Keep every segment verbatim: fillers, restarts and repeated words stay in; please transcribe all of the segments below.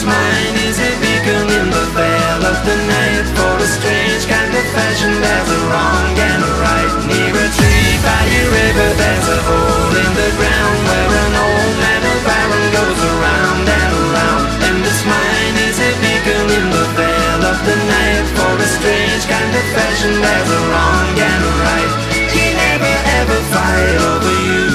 this mine is a beacon in the veil of the night. For a strange kind of fashion, there's a wrong and a right. Near a tree by a river, there's a hole in the ground where an old man of iron goes around and around. And this mine is a beacon in the veil of the night. For a strange kind of fashion, there's a wrong and a right. He never ever fight over you.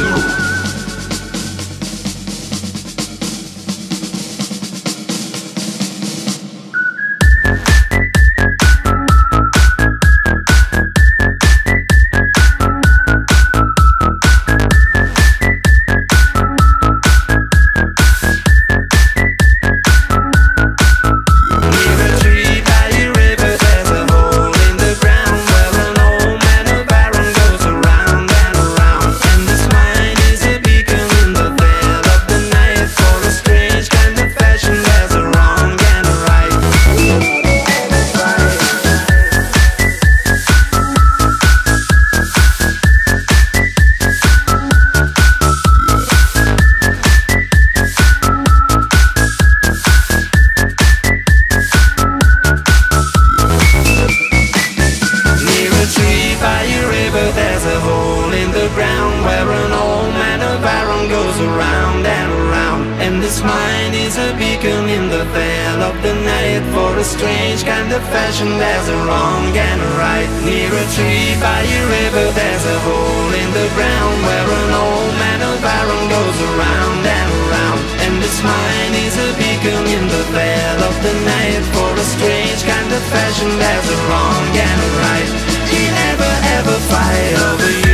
This mine is a beacon in the veil of the night. For a strange kind of fashion, there's a wrong and a right. Near a tree by a river, there's a hole in the ground where an old man of iron goes around and around. And this mine is a beacon in the veil of the night. For a strange kind of fashion, there's a wrong and a right. He never ever fight over you.